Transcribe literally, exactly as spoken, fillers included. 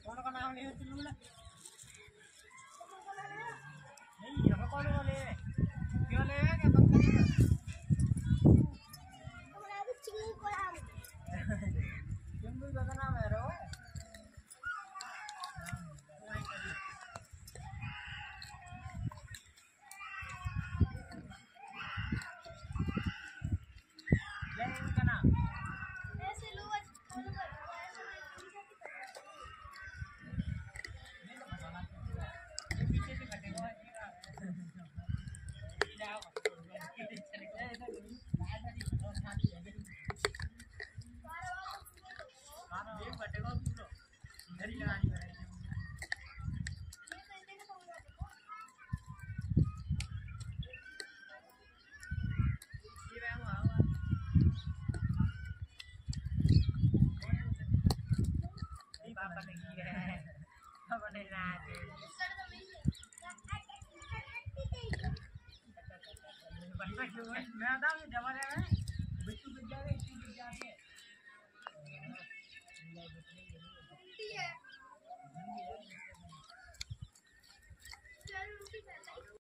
कौन का नाम ले चलू ना नहीं हम कौन वाले क्यों ले क्या पक्का हमरा तो चिंगू को नाम चिंगू का नाम है रो ले इनका नाम ऐसे लो फॉलो कर पीछे से कटेगा जाओ ये कटेगा पूरा इधर ही लगानी पड़ेगी ये मैं हुआ हुआ नहीं पापा नहीं है पापा नहीं रहा है मैं आता हूँ जमा है